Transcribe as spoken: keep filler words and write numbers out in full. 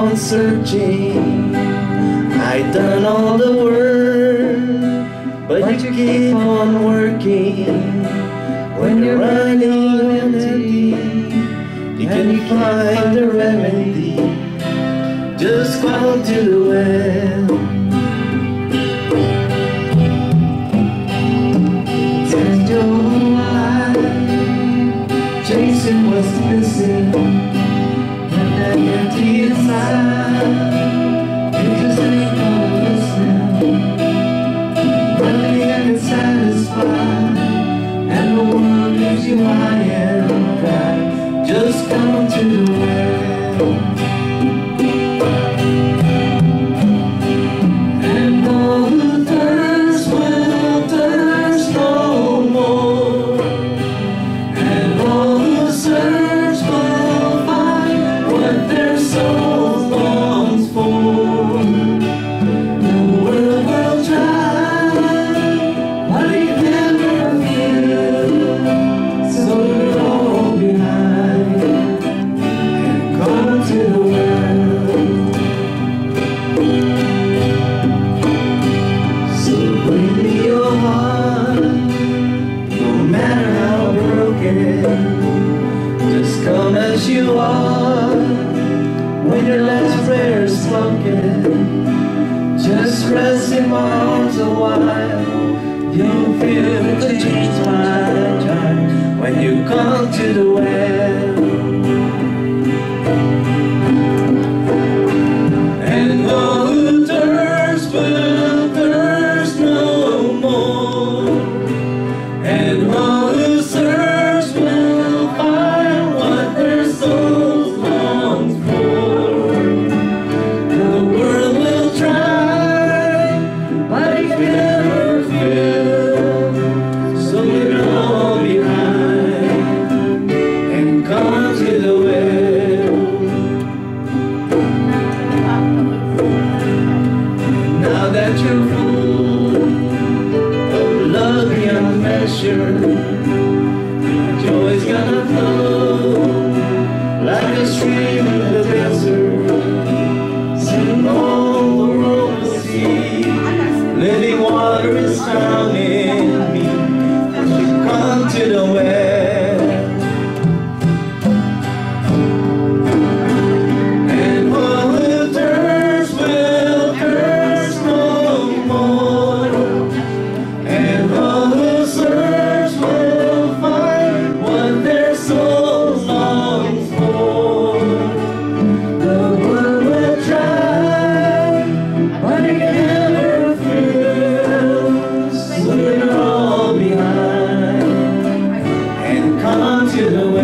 on searching. I done all the work, but you keep on working. When you're running empty, can you find the remedy? Just go to the well. Spend your whole life chasing what's missing, but that empty inside, you just ain't gonna listen. Nothing that can satisfy, and the world leaves you high and dry. Just come to the well. And all who thirst will thirst no more, and all who search will find what their soul longs for. The world will try, but it never will. So you're all behind, and come to the well. So bring me your heart, no matter how broken. Just come as you are, when your last prayer is spoken. Just rest in my arms a while. You'll feel the change my time when you come to the well. And all who thirst will thirst no more, and all who search will find what their souls long for. The world will try, but it can never fill. So leave it all behind, and come to the well. Now that you're full of love beyond measure, joy's gonna flow like a stream in the desert. Soon all the world will see, living water is found in me. As you come to the well. And all who thirst will thirst no more, and all who search will find what their souls long for. The world will try, but it can never fill. So you're all behind, and come to the